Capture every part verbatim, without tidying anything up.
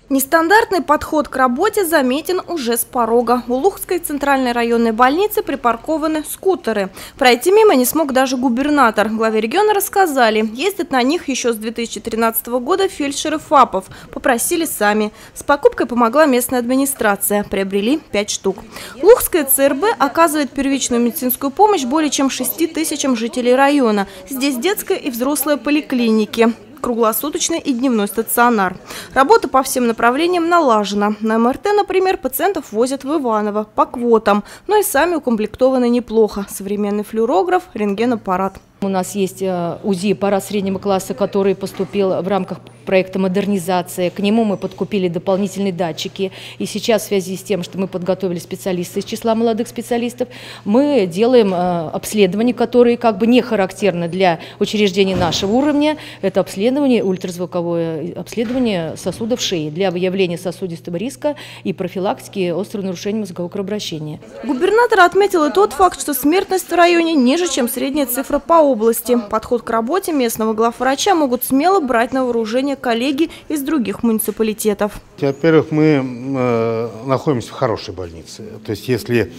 Нестандартный подход к работе заметен уже с порога. У Лухской центральной районной больницы припаркованы скутеры. Пройти мимо не смог даже губернатор. Главе региона рассказали, ездят на них еще с две тысячи тринадцатого года фельдшеры ФАПов. Попросили сами. С покупкой помогла местная администрация. Приобрели пять штук. Лухская ЦРБ оказывает первичную медицинскую помощь более чем шести тысячам жителей района. Здесь детская и взрослая поликлиники, круглосуточный и дневной стационар. Работа по всем направлениям налажена. На МРТ, например, пациентов возят в Иваново по квотам, но и сами укомплектованы неплохо. Современный флюорограф, рентгенаппарат. У нас есть УЗИ аппарат среднего класса, который поступил в рамках проекта модернизации. К нему мы подкупили дополнительные датчики. И сейчас в связи с тем, что мы подготовили специалистов из числа молодых специалистов, мы делаем обследования, которые как бы не характерны для учреждений нашего уровня. Это обследование, ультразвуковое обследование сосудов шеи для выявления сосудистого риска и профилактики острого нарушения мозгового кровообращения. Губернатор отметил и тот факт, что смертность в районе ниже, чем средняя цифра по области. Подход к работе местного главврача могут смело брать на вооружение коллеги из других муниципалитетов. Во-первых, мы э, находимся в хорошей больнице. То есть, если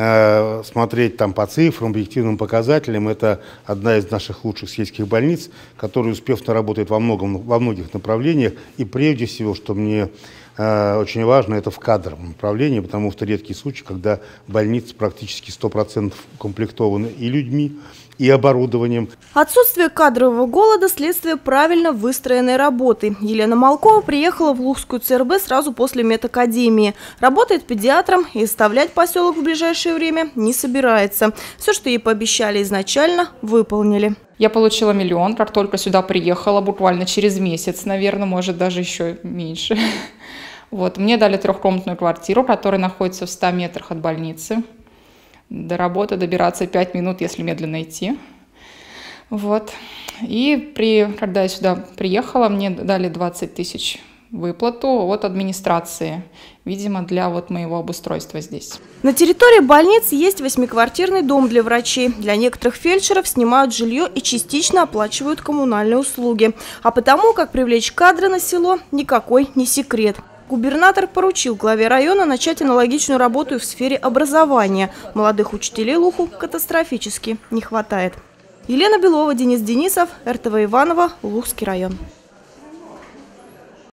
э, смотреть там по цифрам, объективным показателям, это одна из наших лучших сельских больниц, которая успешно работает во, многом, во многих направлениях. И прежде всего, что мне э, очень важно, это в кадровом направлении, потому что редкий случай, когда больницы практически сто процентов укомплектованы и людьми, и оборудованием. Отсутствие кадрового голода – следствие правильно выстроенной работы. Елена Малкова приехала в Лухскую ЦРБ сразу после медакадемии. Работает педиатром и оставлять поселок в ближайшее время не собирается. Все, что ей пообещали изначально, выполнили. Я получила миллион, как только сюда приехала, буквально через месяц, наверное, может даже еще меньше. Вот. Мне дали трехкомнатную квартиру, которая находится в ста метрах от больницы. До работы добираться пять минут, если медленно идти. Вот. И при, когда я сюда приехала, мне дали двадцать тысяч выплату от администрации, видимо, для вот моего обустройства здесь. На территории больницы есть восьмиквартирный дом для врачей. Для некоторых фельдшеров снимают жилье и частично оплачивают коммунальные услуги. А потому, как привлечь кадры на село, никакой не секрет. Губернатор поручил главе района начать аналогичную работу и в сфере образования. Молодых учителей Луху катастрофически не хватает. Елена Белова, Денис Денисов, эр тэ вэ Иваново, Лухский район.